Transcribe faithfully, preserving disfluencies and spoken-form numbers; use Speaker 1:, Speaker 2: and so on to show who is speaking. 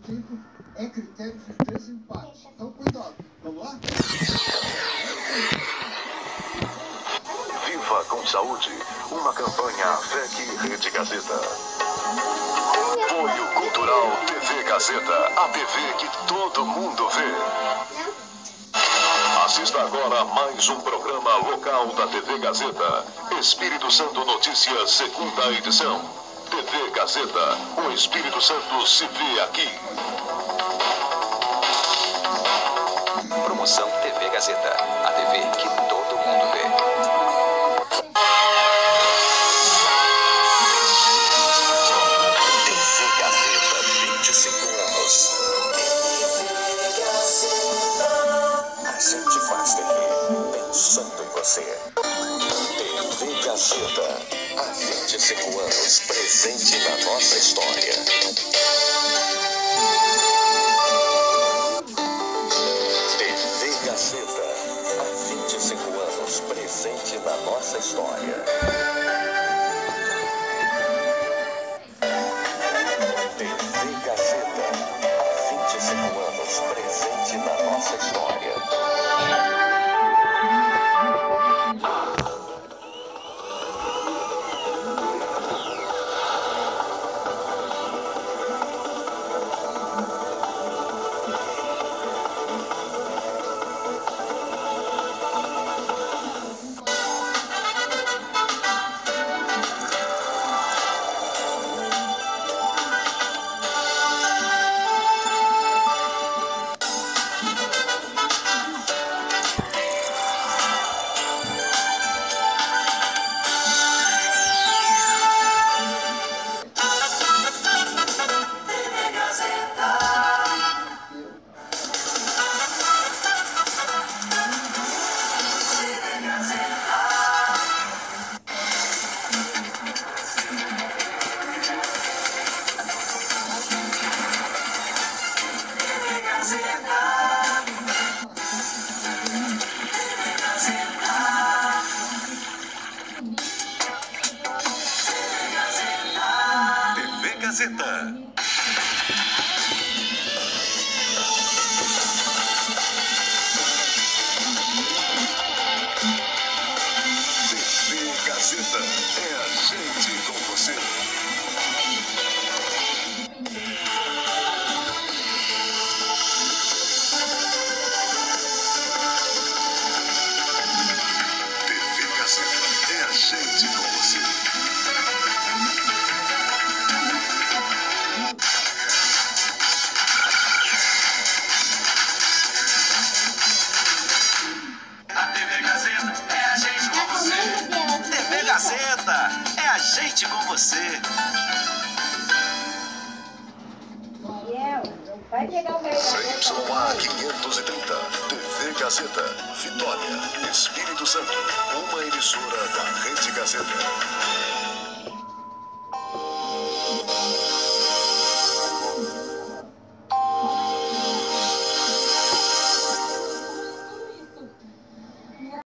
Speaker 1: tempo é critério de desempate. Então, cuidado. Vamos lá?
Speaker 2: Viva com Saúde, uma campanha F E C Rede Gazeta. Apoio Cultural T V Gazeta, a T V que todo mundo vê. Assista agora a mais um programa local da T V Gazeta. Espírito Santo Notícias, segunda edição. T V Gazeta, o Espírito Santo se vê aqui.
Speaker 3: Promoção T V Gazeta, a T V que todo mundo vê.
Speaker 2: vinte e cinco anos. A gente faz T V pensando em você. T V Gazeta, há vinte e cinco anos, presente na nossa história. T V Gazeta, há vinte e cinco anos, presente na nossa história. T V Gazeta, há vinte e cinco anos, presente na nossa história. T V Gazeta. T V Gazeta, é a gente com você. T V Gazeta, é a gente com você.
Speaker 4: T V Gazeta, é a gente com você.
Speaker 5: Vai pegar o meu.
Speaker 2: C Y A quinhentos e trinta, T V Gazeta, Vitória, Espírito Santo, uma emissora da Rede Gazeta.